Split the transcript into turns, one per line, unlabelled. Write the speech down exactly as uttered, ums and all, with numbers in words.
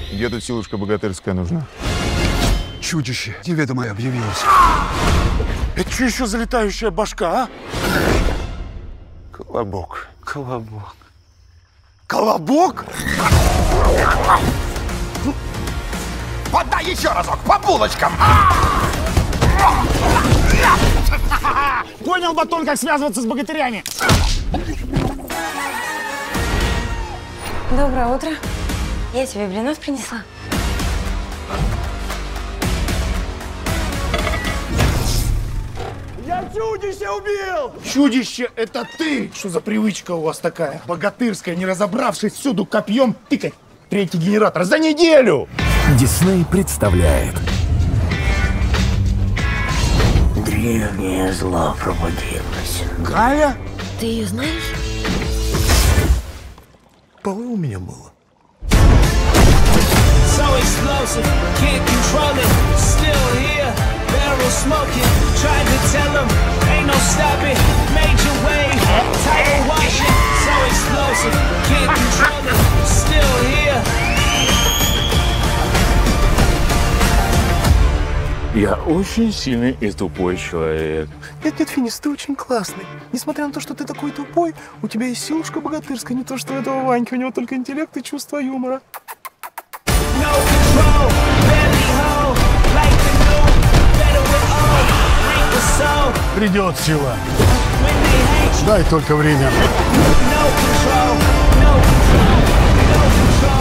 Где тут силушка богатырская нужна?
Чудище неведомое объявилось.
Это что еще за летающая башка, а?
Колобок.
Колобок. Колобок?
Подай еще разок, по булочкам!
Понял, Батон, как связываться с богатырями.
Доброе утро. Я тебе блинов принесла.
Я чудище убил! Чудище, это ты! Что за привычка у вас такая? Богатырская, не разобравшись, всюду копьем тыкать. Третий генератор за неделю!
Дисней представляет.
Древнее зло пробудилось.
Галя?
Ты ее знаешь?
Полы у меня было.
So explosive, can't control it. Still here, barrel smoking. Tried to tell him, ain't no stopping. Major wave, tidal washing. So explosive, can't control it. Still here.
Я очень сильный и тупой человек.
Нет, нет, Финис, ты очень классный. Несмотря на то, что ты такой тупой, у тебя есть силушка богатырская, не то что у этого Ваньки, у него только интеллект и чувство юмора.
No control, barely hold. Like the new, better with all. Ain't the soul.
Придет сила.
When they hate you.
Дай только время.
No control, no control, no control.